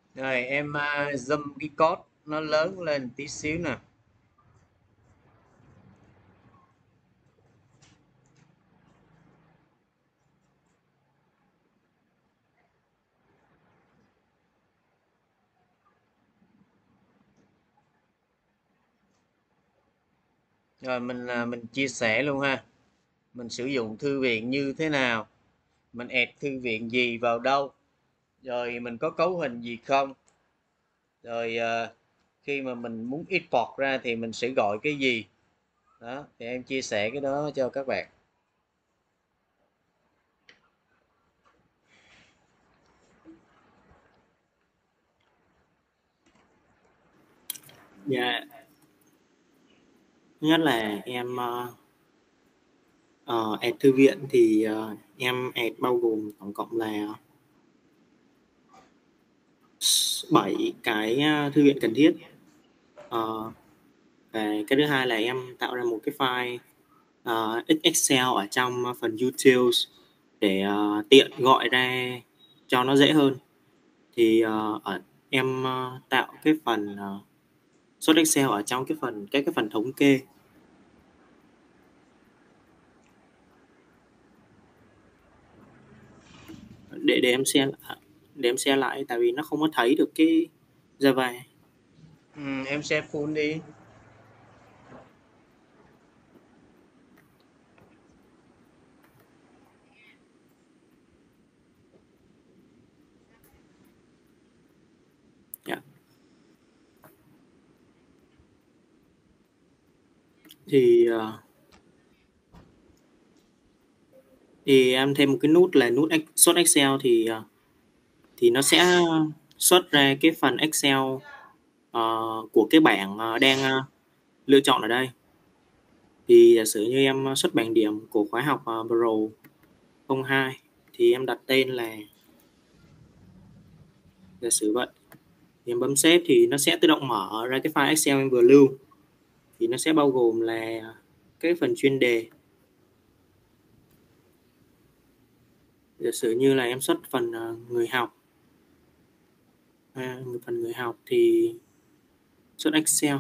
Rồi em zoom cái code nó lớn lên tí xíu nè. Rồi mình chia sẻ luôn ha. Mình sử dụng thư viện như thế nào, mình add thư viện gì vào đâu, rồi mình có cấu hình gì không, rồi khi mà mình muốn export ra thì mình sẽ gọi cái gì. Đó, thì em chia sẻ cái đó cho các bạn. Dạ, thứ nhất là em add thư viện thì em add bao gồm tổng cộng là 7 cái thư viện cần thiết. Ờ, và cái thứ hai là em tạo ra một cái file Excel ở trong phần utils để tiện gọi ra cho nó dễ hơn. Thì em tạo cái phần source Excel ở trong cái phần thống kê. Để em share lại tại vì nó không có thấy được cái Java. Em share full đi. Dạ. Thì em thêm một cái nút là nút source Excel thì nó sẽ xuất ra cái phần Excel của cái bảng đang lựa chọn ở đây. Thì giả sử như em xuất bảng điểm của khóa học Pro 02 thì em đặt tên là giả sử vậy. Thì em bấm xếp thì nó sẽ tự động mở ra cái file Excel em vừa lưu. Thì nó sẽ bao gồm là cái phần chuyên đề. Giả sử như là em xuất phần người học. Phần người học thì xuất Excel.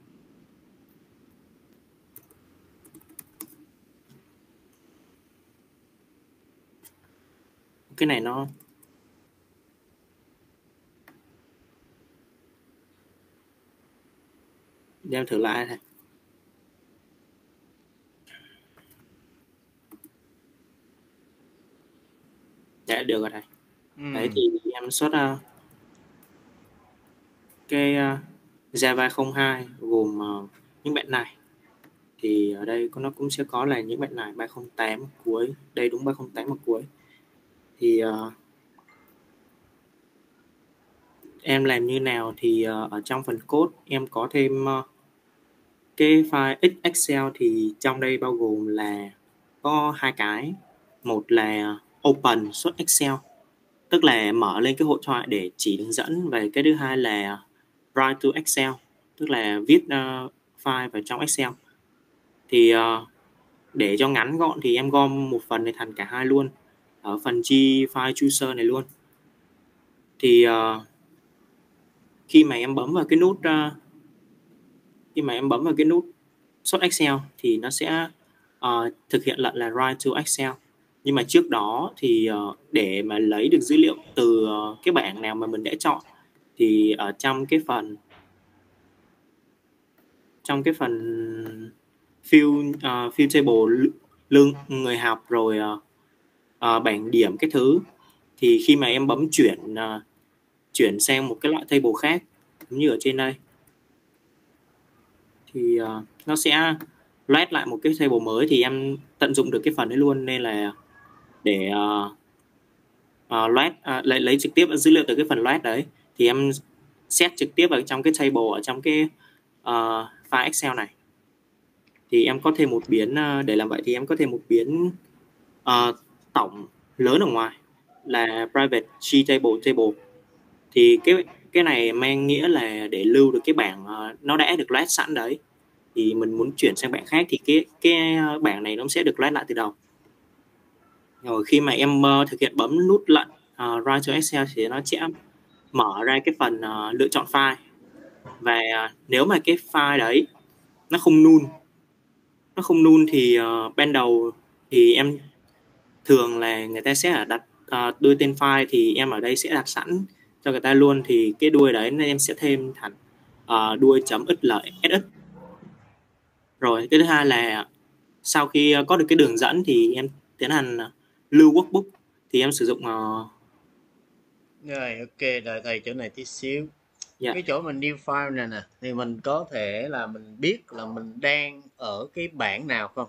Cái này nó để em thử lại này. Dạ được rồi này. Đấy thì em xuất cái Java 02 gồm những bạn này. Thì ở đây nó cũng sẽ có là những bạn này 308 cuối. Đây đúng 308 ở cuối. Thì em làm như nào thì ở trong phần code em có thêm cái file Excel thì trong đây bao gồm là có hai cái. Một là open source Excel, tức là mở lên cái hội thoại để chỉ hướng dẫn. Và cái thứ hai là write to Excel, tức là viết file vào trong Excel. Thì để cho ngắn gọn thì em gom một phần này thành cả hai luôn, ở phần G file chooser này luôn. Thì khi mà em bấm vào cái nút source Excel thì nó sẽ thực hiện lệnh là write to Excel. Nhưng mà trước đó thì để mà lấy được dữ liệu từ cái bảng nào mà mình đã chọn thì ở trong cái phần fill table lương người học rồi bảng điểm cái thứ, thì khi mà em bấm chuyển sang một cái loại table khác giống như ở trên đây thì nó sẽ load lại một cái table mới. Thì em tận dụng được cái phần đấy luôn, nên là để load lấy trực tiếp dữ liệu từ cái phần load đấy thì em set trực tiếp vào trong cái table ở trong cái file Excel này. Thì em có thêm một biến để làm vậy thì em có thêm một biến tổng lớn ở ngoài là private table. Thì cái này mang nghĩa là để lưu được cái bảng nó đã được load sẵn đấy, thì mình muốn chuyển sang bảng khác thì cái bảng này nó sẽ được load lại từ đầu. Rồi khi mà em thực hiện bấm nút lệnh write to Excel thì nó sẽ mở ra cái phần lựa chọn file, và nếu mà cái file đấy nó không null thì ban đầu thì em thường là người ta sẽ đặt đuôi tên file, thì em ở đây sẽ đặt sẵn cho người ta luôn, thì cái đuôi đấy nên em sẽ thêm thành đuôi .xlsx. Rồi cái thứ hai là sau khi có được cái đường dẫn thì em tiến hành lưu workbook, thì em sử dụng Rồi, ok, đợi thầy chỗ này tí xíu. dạ Cái chỗ mình new file này nè, thì mình có thể là mình biết là mình đang ở cái bảng nào không?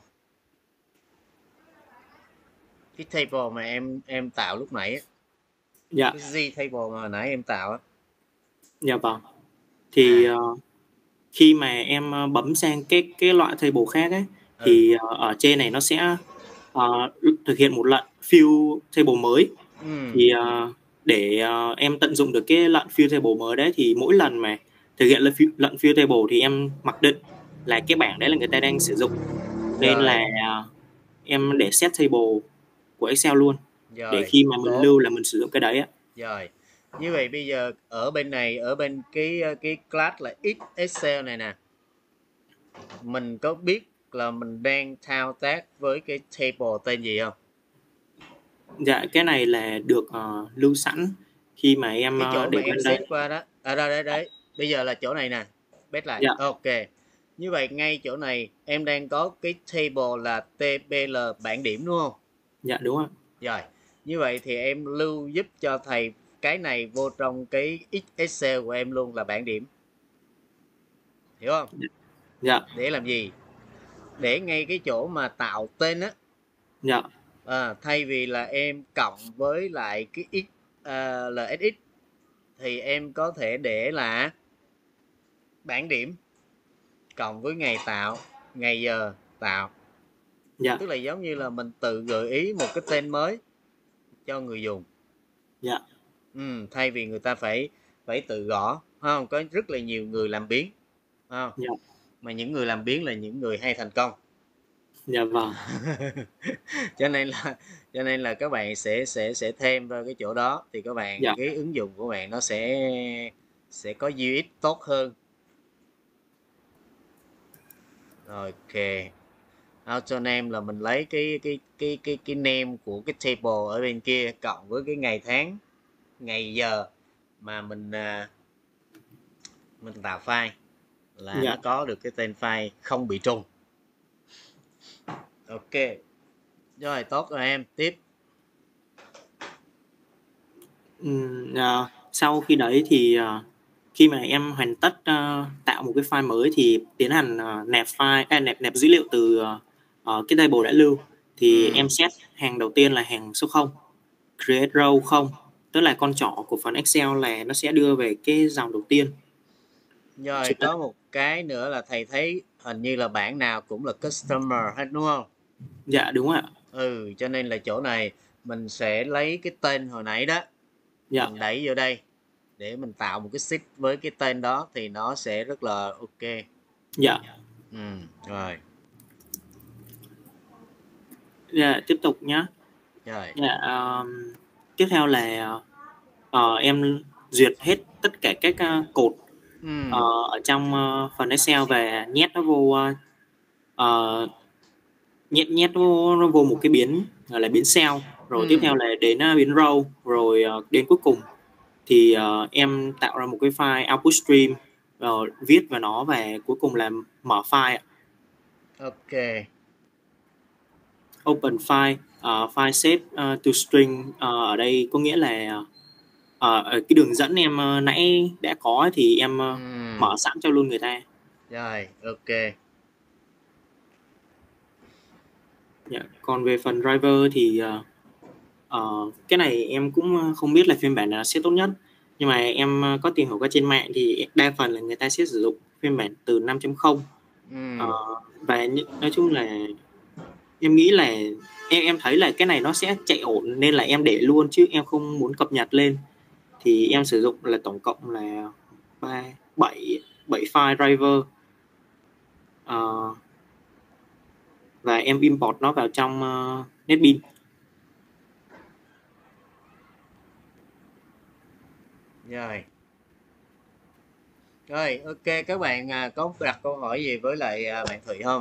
Cái table mà em tạo lúc nãy á, dạ cái Z table mà hồi nãy em tạo á. dạ vâng. Thì À, khi mà em bấm sang cái loại table khác ấy, ừ, thì ở trên này nó sẽ thực hiện một lệnh fill table mới. ừ, Thì để em tận dụng được cái lệnh fill table mới đấy, thì mỗi lần mà thực hiện lệnh fill table thì em mặc định là cái bảng đấy là người ta đang sử dụng, nên là rồi, em để set table của Excel luôn, để rồi, khi mà mình tốt, lưu là mình sử dụng cái đấy á. rồi. Như vậy bây giờ ở bên này, ở bên cái class là X Excel này nè, mình có biết là mình đang thao tác với cái table tên gì không? Dạ cái này là được lưu sẵn khi mà em Cái chỗ mà để em bên đây. set qua đó, à đây đây đấy, bây giờ là chỗ này nè, bet lại, Dạ ok. Như vậy ngay chỗ này em đang có cái table là TBL bảng điểm đúng không? dạ đúng ạ. Rồi, như vậy thì em lưu giúp cho thầy cái này vô trong cái Excel của em luôn là bảng điểm, hiểu không? Dạ Để làm gì? Để ngay cái chỗ mà tạo tên á, dạ thay vì là em cộng với lại cái x LSX thì em có thể để là bảng điểm cộng với ngày tạo, ngày giờ tạo, dạ tức là giống như là mình tự gợi ý một cái tên mới cho người dùng. dạ Thay vì người ta phải phải tự gõ, không có rất là nhiều người làm biếng, không? dạ Mà những người làm biếng là những người hay thành công. dạ vâng. cho nên là cho nên là các bạn sẽ thêm vào cái chỗ đó thì các bạn Dạ cái ứng dụng của bạn nó sẽ có UX tốt hơn. Rồi, ok. Auto name là mình lấy cái name của cái table ở bên kia cộng với cái ngày tháng, ngày giờ mà mình tạo file là nó dạ. có được cái tên file không bị trùng. Ok. Rồi, tốt rồi em. Tiếp. Sau khi đấy thì khi mà em hoàn tất tạo một cái file mới thì tiến hành nạp dữ liệu từ cái table đã lưu, thì Ừm. em set hàng đầu tiên là hàng số 0, create row 0, tức là con trỏ của phần Excel là nó sẽ đưa về cái dòng đầu tiên. Rồi, có một cái nữa là thầy thấy hình như là bảng nào cũng là customer hết đúng không? Dạ đúng ạ. Cho nên là chỗ này mình sẽ lấy cái tên hồi nãy đó, Dạ mình đẩy vô đây để mình tạo một cái sheet với cái tên đó thì nó sẽ rất là ok. dạ Rồi, dạ. Tiếp tục nhé. rồi. Dạ, tiếp theo là em duyệt hết tất cả các cột ờ, Ừm, ở trong phần Excel và nhét nó vô ờ, nhét nhét nó vô một cái biến gọi là biến cell. Rồi tiếp ừm. theo là đến biến row, rồi đến cuối cùng thì em tạo ra một cái file output stream, viết vào nó, và cuối cùng là mở file ạ. Ok. Open file, file save to string, ở đây có nghĩa là ở cái đường dẫn em nãy đã có ấy, thì em mở sẵn cho luôn người ta. Rồi, ok. Dạ. Còn về phần driver thì cái này em cũng không biết là phiên bản nào sẽ tốt nhất, nhưng mà em có tìm hiểu qua trên mạng thì đa phần là người ta sẽ sử dụng phiên bản từ 5.0. Ờ, Ừm. và nói chung là em nghĩ là em thấy là cái này nó sẽ chạy ổn nên là em để luôn, chứ em không muốn cập nhật lên. Thì em sử dụng là tổng cộng là 7 file driver. Ờ, và em import nó vào trong NetBeans. Rồi. Rồi, ok, các bạn có đặt câu hỏi gì với lại bạn Thụy không?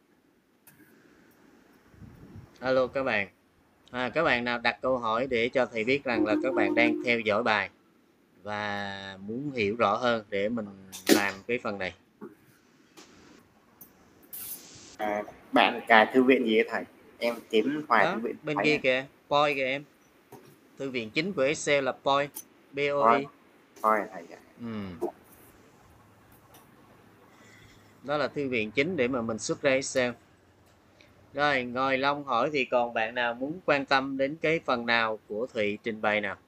Alo các bạn. Các bạn nào đặt câu hỏi để cho thầy biết rằng là các bạn đang theo dõi bài và muốn hiểu rõ hơn để mình làm cái phần này. Bạn cài thư viện gì vậy thầy? Em kiếm hoài thư Đó, viện bên thấy kia này. kìa, POI kìa em. Thư viện chính của Excel là POI, Coi, POI. coi thầy ạ. Đó là thư viện chính để mà mình xuất ra Excel. Rồi, ngồi Long hỏi thì còn bạn nào muốn quan tâm đến cái phần nào của Thụy trình bày nào?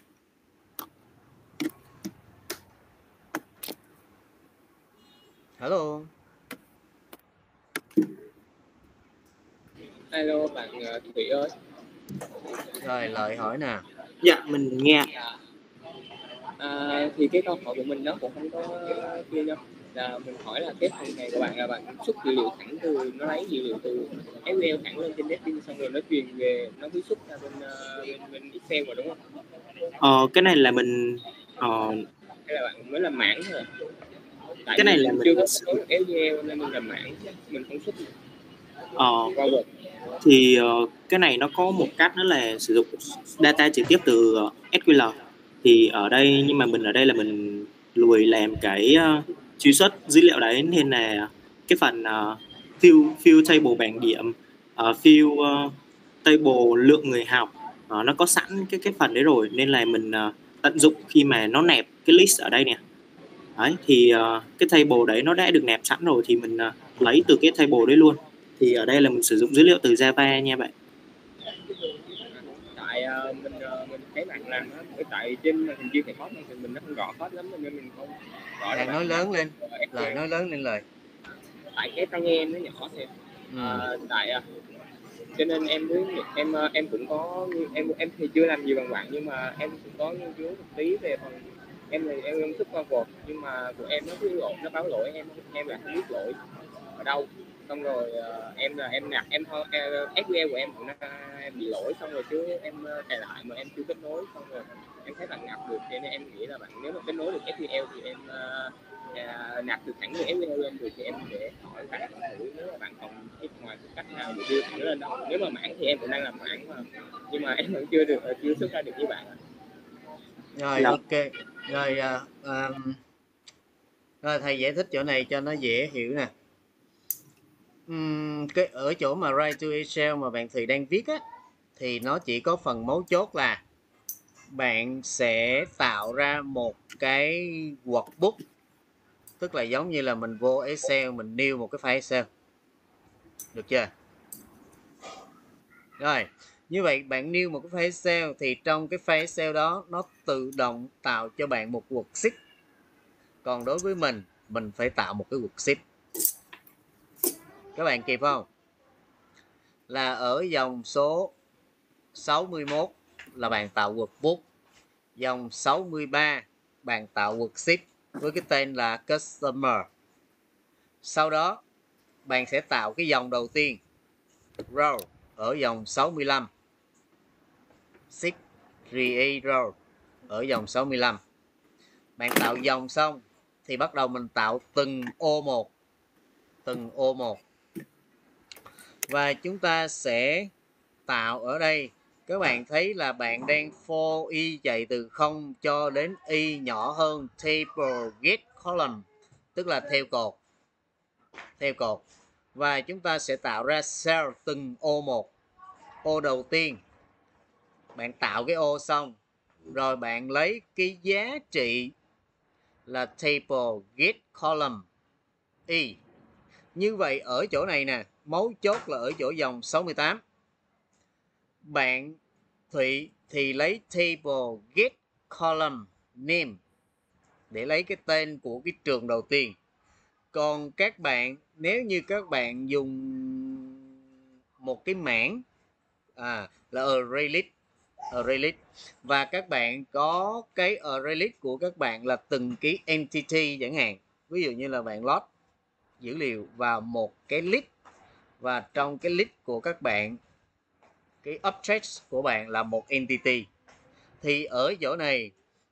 Hello. Alo bạn Thủy ơi. Rồi, Lợi hỏi nè. Dạ, mình nghe. Thì cái câu hỏi của mình nó cũng không có kia đâu. Là mình hỏi là cái phần này của bạn là bạn xuất dữ liệu thẳng từ, nó lấy dữ liệu từ SQL thẳng lên trên NetBeans xong rồi nó truyền về, nó mới xuất ra bên Excel mà đúng không? Cái này là mình hay là bạn mới làm mảng thôi? Tại cái này vì là mình mình chưa có số được SQL nên mình làm mảng, mình không xuất được. Thì cái này nó có một cách đó là sử dụng data trực tiếp từ SQL. Thì ở đây, nhưng mà mình ở đây là mình lười làm cái truy xuất dữ liệu đấy, nên là cái phần fill table bảng điểm, fill table lượng người học, nó có sẵn cái phần đấy rồi, nên là mình tận dụng khi mà nó nạp cái list ở đây nè. Đấy, thì cái table đấy nó đã được nạp sẵn rồi thì mình lấy từ cái table đấy luôn. Thì ở đây là mình sử dụng dữ liệu từ Java nha bạn. Tại mình thấy bạn làm đó, tại trên hình chia code thì mình nó không rõ hết lắm nên mình không rõ. Bạn nói lớn lên, lời nói lớn lên lời. Tại cái tai nghe nó nhỏ thì tại cho nên em cũng có em thì chưa làm gì bằng bạn, nhưng mà em cũng có nghiên cứu một tí về phần em thức qua vợt, nhưng mà của em nó cứ lỗi, nó báo lỗi em là không biết lỗi ở đâu, xong rồi em nạp SQL của em cũng em bị lỗi, xong rồi chứ em cài lại mà em chưa kết nối, xong rồi em thấy bạn nạp được, cho nên em nghĩ là bạn nếu mà kết nối được SQL thì em nạp được thẳng từ SQL lên được, thì em để hỏi bạn thử nếu mà bạn còn cái ngoài cách nào để đưa thẳng lên đó. Nếu mà mảng thì em cũng đang làm mảng mà, nhưng mà em vẫn chưa xuất ra được với bạn. Rồi ok. Rồi rồi thầy giải thích chỗ này cho nó dễ hiểu nè. Cái ở chỗ mà write to Excel mà bạn Thùy đang viết á, thì nó chỉ có phần mấu chốt là bạn sẽ tạo ra một cái workbook, tức là giống như là mình vô Excel mình new một cái file Excel, được chưa? Rồi như vậy bạn new một cái file Excel thì trong cái file Excel đó nó tự động tạo cho bạn một worksheet. Còn đối với mình phải tạo một cái worksheet. Các bạn kịp không? Là ở dòng số 61 là bạn tạo workbook, dòng 63 bạn tạo worksheet với cái tên là customer. Sau đó bạn sẽ tạo cái dòng đầu tiên row ở dòng 65, sheet create row ở dòng 65. Bạn tạo dòng xong thì bắt đầu mình tạo từng ô một, từng ô một. Và chúng ta sẽ tạo ở đây, các bạn thấy là bạn đang for y chạy từ 0 cho đến y nhỏ hơn table get column, tức là theo cột, theo cột. Và chúng ta sẽ tạo ra cell từng ô một. Ô đầu tiên bạn tạo cái ô xong rồi bạn lấy cái giá trị là table get column y. Như vậy ở chỗ này nè, mấu chốt là ở chỗ dòng 68. Bạn Thụy thì lấy table get column name để lấy cái tên của cái trường đầu tiên. Còn các bạn, nếu như các bạn dùng một cái mảng là array list, và các bạn có cái array list của các bạn là từng cái entity chẳng hạn, ví dụ như là bạn load dữ liệu vào một cái list, và trong cái list của các bạn, cái object của bạn là một entity, thì ở chỗ này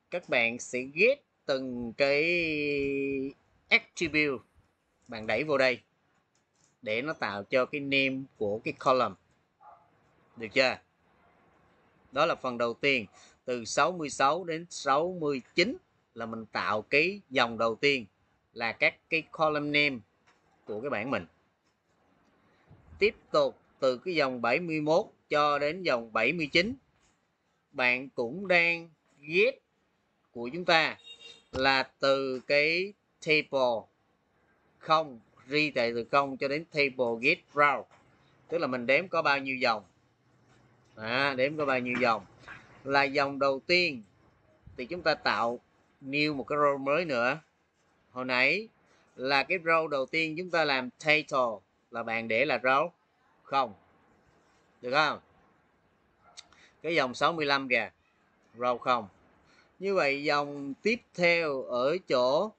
các bạn sẽ ghét từng cái attribute bạn đẩy vô đây để nó tạo cho cái name của cái column. Được chưa? Đó là phần đầu tiên. Từ 66 đến 69 là mình tạo cái dòng đầu tiên là các cái column name của cái bảng mình. Tiếp tục từ cái dòng 71 cho đến dòng 79, bạn cũng đang get của chúng ta là từ cái table 0, ri tại từ 0 cho đến table get row, tức là mình đếm có bao nhiêu dòng. Đếm có bao nhiêu dòng. Là dòng đầu tiên thì chúng ta tạo new một cái row mới nữa. Hồi nãy là cái row đầu tiên chúng ta làm title là bạn để là row 0. Được không? Cái dòng 65 kìa, row 0. Như vậy dòng tiếp theo ở chỗ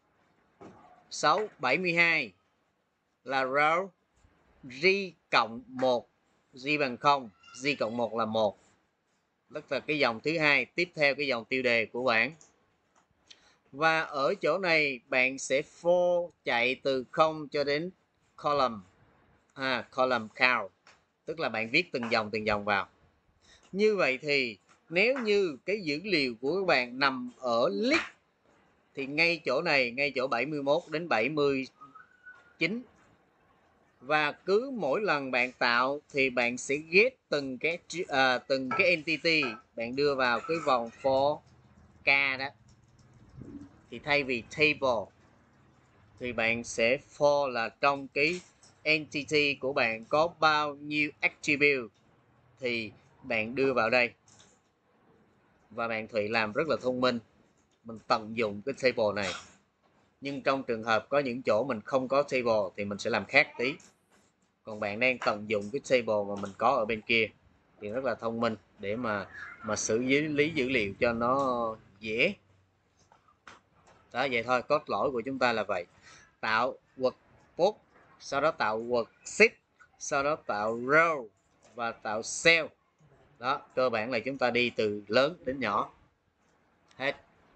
72 là row G cộng 1, G bằng 0, G cộng 1 là 1. Tức là cái dòng thứ hai tiếp theo cái dòng tiêu đề của bạn. Và ở chỗ này bạn sẽ for chạy từ 0 cho đến column, column count, tức là bạn viết từng dòng vào. Như vậy thì nếu như cái dữ liệu của các bạn nằm ở list thì ngay chỗ này, ngay chỗ 71 đến 79, và cứ mỗi lần bạn tạo thì bạn sẽ get từng cái entity bạn đưa vào cái vòng for k đó. Thì thay vì table thì bạn sẽ for là trong cái entity của bạn có bao nhiêu attribute thì bạn đưa vào đây. Và bạn Thụy làm rất là thông minh, mình tận dụng cái table này. Nhưng trong trường hợp có những chỗ mình không có table thì mình sẽ làm khác tí. Còn bạn đang tận dụng cái table mà mình có ở bên kia thì rất là thông minh để mà xử lý dữ liệu cho nó dễ. Đó, vậy thôi, cốt lõi của chúng ta là vậy. Tạo workbook, sau đó tạo worksheet, sau đó tạo row và tạo cell. Đó, cơ bản là chúng ta đi từ lớn đến nhỏ hết.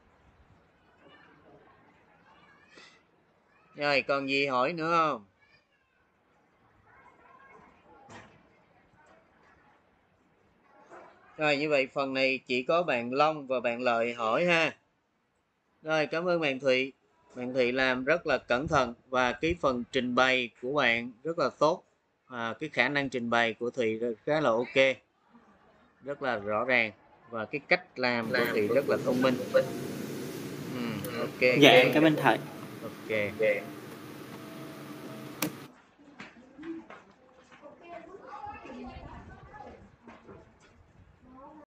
Rồi, còn gì hỏi nữa không? Rồi, như vậy phần này chỉ có bạn Long và bạn Lợi hỏi ha. Rồi, cảm ơn bạn Thụy. Bạn Thụy làm rất là cẩn thận và cái phần trình bày của bạn rất là tốt. Cái khả năng trình bày của Thụy khá là ok, rất là rõ ràng, và cái cách làm của Thụy rất là thông minh. Ok. Dạ, em cảm ơn thầy. Ok.